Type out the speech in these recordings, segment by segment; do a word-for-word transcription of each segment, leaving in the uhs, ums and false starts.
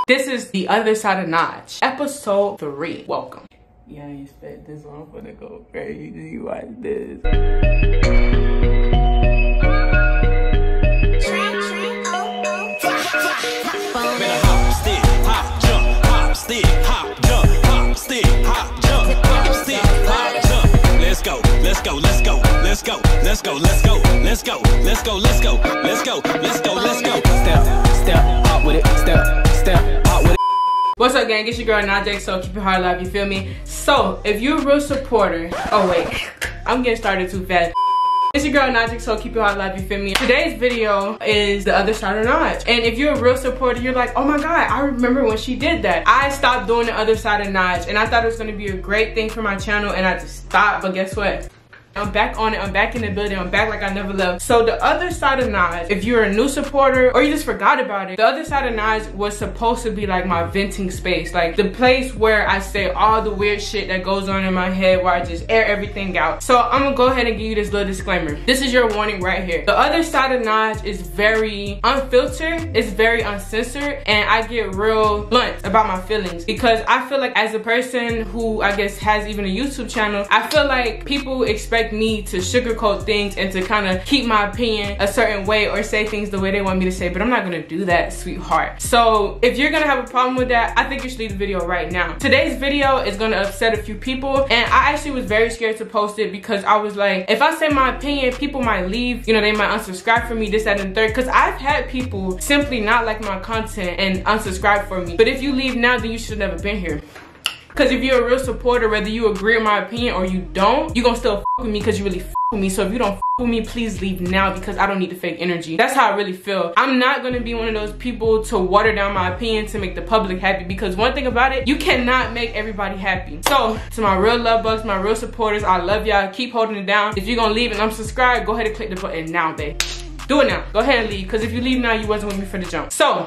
This is The Other Side of Nigee, episode three. Welcome. Yeah, I expect this one for to go crazy. Watch this. Let's go, let's go, let's go, let's go, let's go, let's go, let's go, let's go, let's go, let's go, let's go, let's go. Step, step, out with it, step, step, out with it. What's up, gang? It's your girl Nigee Xo. Keep your heart alive, you feel me? So, if you're a real supporter, oh wait, I'm getting started too fast. It's your girl Nigee Xo. Keep your heart alive, you feel me? Today's video is The Other Side of Nigee. And if you're a real supporter, you're like, oh my god, I remember when she did that. I stopped doing The Other Side of Nigee, and I thought it was gonna be a great thing for my channel, and I just stopped. But guess what? I'm back on it. I'm back in the building. I'm back like I never left. So The Other Side of Nigee, if you're a new supporter or you just forgot about it, The Other Side of Nigee was supposed to be like my venting space, like the place where I say all the weird shit that goes on in my head, where I just air everything out. So I'm gonna go ahead and give you this little disclaimer. This is your warning right here. The Other Side of Nigee is very unfiltered, it's very uncensored, and I get real blunt about my feelings because I feel like as a person who I guess has even a YouTube channel, I feel like people expect me to sugarcoat things and to kind of keep my opinion a certain way or say things the way they want me to say, but I'm not gonna do that, sweetheart. So if you're gonna have a problem with that, I think you should leave the video right now. Today's video is gonna upset a few people, and I actually was very scared to post it because I was like, if I say my opinion, people might leave, you know, they might unsubscribe for me, this, that, and the third, because I've had people simply not like my content and unsubscribe for me. But if you leave now, then you should have never been here. Because if you're a real supporter, whether you agree with my opinion or you don't, you're gonna still f with me because you really f with me. So if you don't f with me, please leave now because I don't need the fake energy. That's how I really feel. I'm not gonna be one of those people to water down my opinion to make the public happy, because one thing about it, you cannot make everybody happy. So to my real love bugs, my real supporters, I love y'all. Keep holding it down. If you're gonna leave and unsubscribe, go ahead and click the button now, babe. Do it now. Go ahead and leave, because if you leave now, you wasn't with me for the jump. So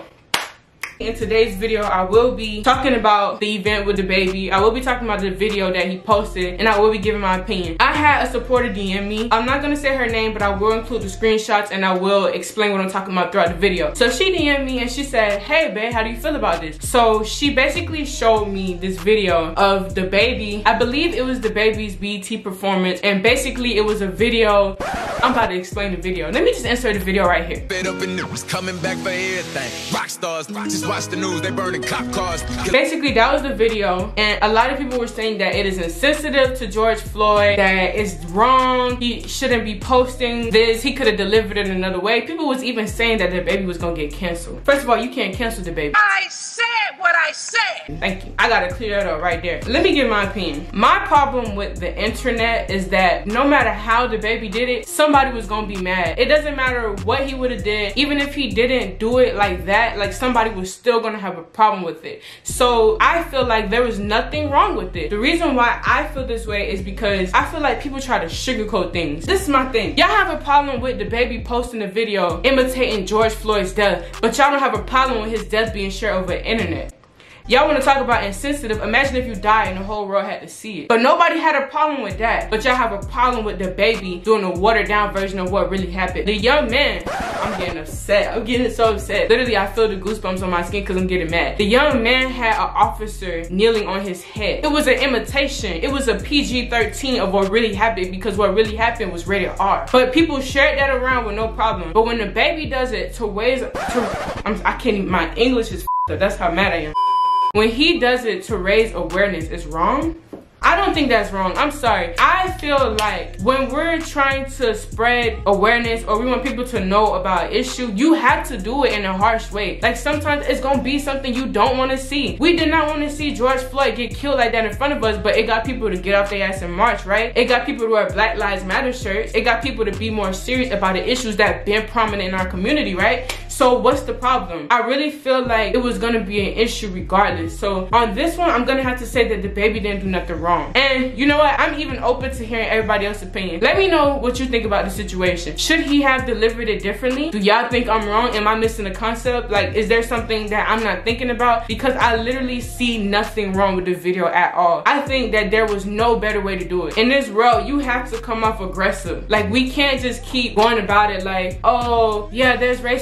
in today's video, I will be talking about the event with Dababy. I will be talking about the video that he posted, and I will be giving my opinion. I had a supporter D M me. I'm not gonna say her name, but I will include the screenshots and I will explain what I'm talking about throughout the video. So she D M'd me and she said, hey babe, how do you feel about this? So she basically showed me this video of Dababy. I believe it was Dababy's B E T performance, and basically it was a video. I'm about to explain the video. Let me just insert the video right here. Coming back for everything. Rock stars, just watch the news, they burning cop cars. Basically, that was the video, and a lot of people were saying that it is insensitive to George Floyd, that it's wrong, he shouldn't be posting this, he could have delivered it another way. People was even saying that Dababy was gonna get canceled. First of all, you can't cancel Dababy. I said what I said. Thank you. I gotta clear that up right there. Let me give my opinion. My problem with the internet is that no matter how Dababy did it, somebody was gonna be mad. It doesn't matter what he would have did. Even if he didn't do it like that, like somebody was still gonna have a problem with it. So I feel like there was nothing wrong with it. The reason why I feel this way is because I feel like people try to sugarcoat things. This is my thing. Y'all have a problem with Dababy posting a video imitating George Floyd's death, but y'all don't have a problem with his death being shared over the internet. Y'all want to talk about insensitive? Imagine if you died and the whole world had to see it. But nobody had a problem with that. But y'all have a problem with Dababy doing a watered down version of what really happened. The young man, I'm getting upset. I'm getting so upset. Literally, I feel the goosebumps on my skin because I'm getting mad. The young man had an officer kneeling on his head. It was an imitation. It was a P G thirteen of what really happened, because what really happened was rated R. But people shared that around with no problem. But when Dababy does it to ways, to, I'm, I can't even, my English is f***ed up. That's how mad I am. When he does it to raise awareness, it's wrong. I don't think that's wrong. I'm sorry. I feel like when we're trying to spread awareness or we want people to know about an issue, you have to do it in a harsh way. Like sometimes it's gonna be something you don't want to see. We did not want to see George Floyd get killed like that in front of us, but it got people to get off their ass and march, right? It got people to wear Black Lives Matter shirts. It got people to be more serious about the issues that been prominent in our community, right? So what's the problem? I really feel like it was gonna be an issue regardless. So on this one, I'm gonna have to say that Dababy didn't do nothing wrong. And you know what? I'm even open to hearing everybody else's opinion. Let me know what you think about the situation. Should he have delivered it differently? Do y'all think I'm wrong? Am I missing a concept? Like, is there something that I'm not thinking about? Because I literally see nothing wrong with the video at all. I think that there was no better way to do it. In this world, you have to come off aggressive. Like, we can't just keep going about it like, oh, yeah, there's racism in the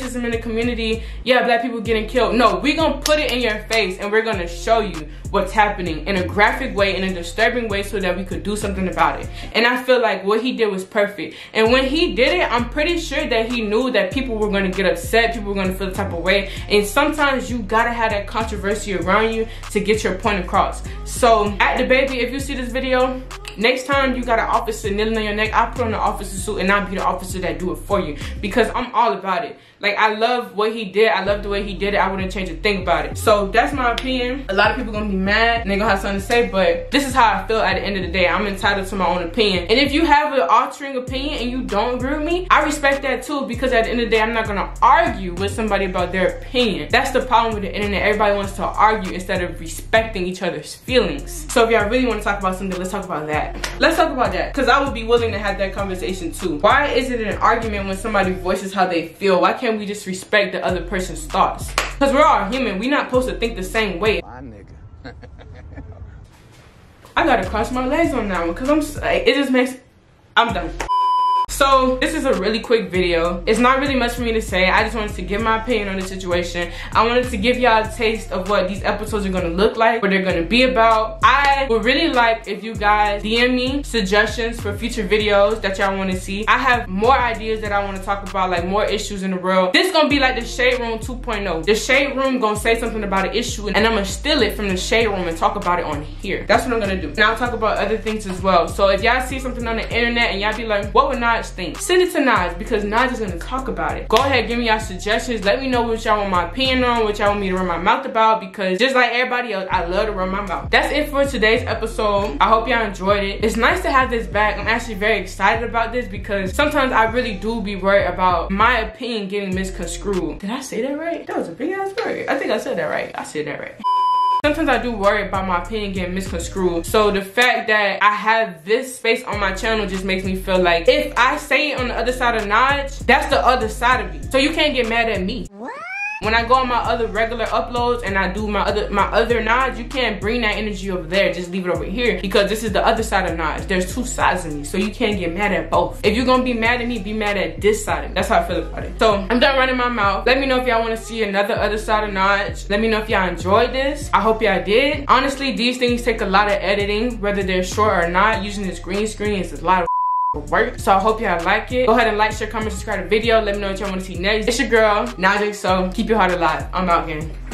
community, yeah, black people getting killed. No, we're gonna put it in your face and we're gonna show you what's happening in a graphic way, in a disturbing way, so that we could do something about it. And I feel like what he did was perfect. And when he did it, I'm pretty sure that he knew that people were gonna get upset, people were gonna feel the type of way. And sometimes you gotta have that controversy around you to get your point across. So at Dababy, if you see this video, next time you got an officer kneeling on your neck, I put on an officer suit and I'll be the officer that do it for you, because I'm all about it. Like, I love what he did. I love the way he did it. I wouldn't change a thing about it. So that's my opinion. A lot of people gonna be mad and they gonna have something to say, but this is how I feel at the end of the day. I'm entitled to my own opinion. And if you have an altering opinion and you don't agree with me, I respect that too, because at the end of the day, I'm not gonna argue with somebody about their opinion. That's the problem with the internet. Everybody wants to argue instead of respecting each other's feelings. So if y'all really want to talk about something, let's talk about that. Let's talk about that, because I would be willing to have that conversation too. Why is it an argument when somebody voices how they feel? Why can't we just respect the other person's thoughts? Because we're all human. We're not supposed to think the same way. My nigga. I gotta cross my legs on that one, because I'm like, it just makes, I'm done. So this is a really quick video. It's not really much for me to say. I just wanted to give my opinion on the situation. I wanted to give y'all a taste of what these episodes are gonna look like, what they're gonna be about. I would really like if you guys D M me suggestions for future videos that y'all wanna see. I have more ideas that I wanna talk about, like more issues in the world. This gonna be like the Shade Room two point oh. The Shade Room gonna say something about an issue and I'm gonna steal it from the Shade Room and talk about it on here. That's what I'm gonna do. And I'll talk about other things as well. So if y'all see something on the internet and y'all be like, what would Nigee think? Send it to Nigee, because Nigee is gonna talk about it. Go ahead, give me y'all suggestions. Let me know what y'all want my opinion on, what y'all want me to run my mouth about, because just like everybody else, I love to run my mouth. That's it for today's episode. I hope y'all enjoyed it. It's nice to have this back. I'm actually very excited about this, because sometimes I really do be worried about my opinion getting misconstrued. Did I say that right? That was a big ass word. I think I said that right. I said that right. Sometimes I do worry about my opinion getting misconstrued. So the fact that I have this space on my channel just makes me feel like if I say it on the other side of Nigee, that's the other side of me. So you can't get mad at me. What? When I go on my other regular uploads and I do my other my other Nigee, you can't bring that energy over there. Just leave it over here, because this is the other side of Nigee. There's two sides of me, so you can't get mad at both. If you're gonna be mad at me, be mad at this side of me. That's how I feel about it. So I'm done running my mouth. Let me know if y'all want to see another other side of Nigee. Let me know if y'all enjoyed this. I hope y'all did. Honestly, these things take a lot of editing, whether they're short or not. Using this green screen is a lot of work. So I hope y'all like it. Go ahead and like, share, comment, subscribe to the video. Let me know what y'all want to see next. It's your girl, Nigee Xo. Keep your heart alive. I'm out, gang.